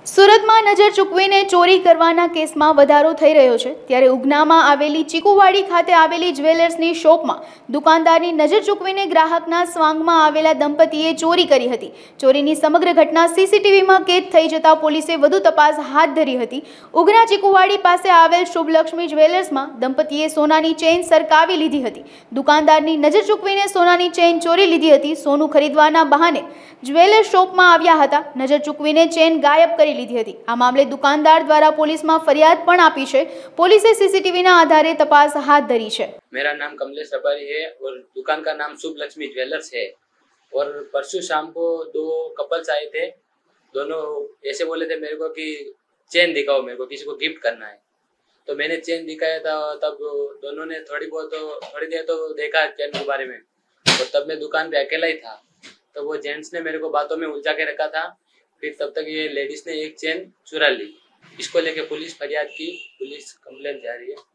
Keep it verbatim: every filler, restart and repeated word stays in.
સુરતમાં નજર ચૂકવીને ચોરી કરવાના કેસમાં વધારો થઈ રહ્યો છે ત્યારે ઉગનામાં આવેલી ચીકુવાડી ખાતે આવેલી જ્વેલર્સની શોપમાં દુકાનદારની નજર ચૂકવીને ગ્રાહકના સ્વાંગમાં આવેલા દંપતીએ ચોરી કરી હતી। ચોરીની સમગ્ર ઘટના સીસીટીવીમાં કેદ થઈ જતા પોલીસે વધુ તપાસ હાથ ધરી હતી। ઉગના ચીકુવાડી પાસે આવેલ શુભલક્ષ્મી જ્વેલર્સમાં દંપતીએ સોનાની ચેઇન સરકાવી લીધી હતી। દુકાનદારની નજર ચૂકવીને સોનાની ચેઇન ચોરી લીધી હતી। સોનું ખરીદવાના બહાને જ્વેલર શોપમાં આવ્યા હતા। નજર ચૂકવીને ચેઇન ગાયબ કરી લીધી હતી। આ મામલે દુકાનદાર દ્વારા पुलिसમાં ફરિયાદ પણ આપી છે। પોલીસે સીસીટીવી ના આધારે તપાસ હાથ ધરી છે। मेरा नाम कमलेश रबारी है और दुकान का नाम शुभ लक्ष्मी ज्वेलर्स है। और परसों शाम को दो कपल्स आए थे, दोनों ऐसे बोले थे मेरे को कि चेन दिखाओ, मेरे को किसी को गिफ्ट करना है। तो मैंने चेन दिखाया था, तब दोनों ने थोड़ी बहुत तो थोड़ी देर तो देखा चेन के बारे में। और तब मैं दुकान पे अकेला ही था, तो वो जेंट्स ने मेरे को बातों में उलझा के रखा था। फिर तब तक ये लेडीज ने एक चेन चुरा ली। इसको लेके पुलिस फरियाद की, पुलिस कंप्लेंट जा रही है।